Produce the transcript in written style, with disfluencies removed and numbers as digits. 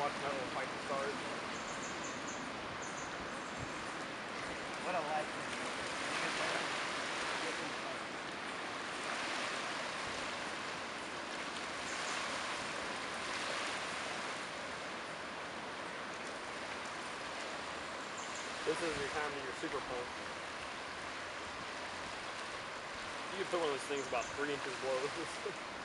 watching that little fight start. What a life. This is your time that you're super pumped. You can put one of those things about 3 inches below this.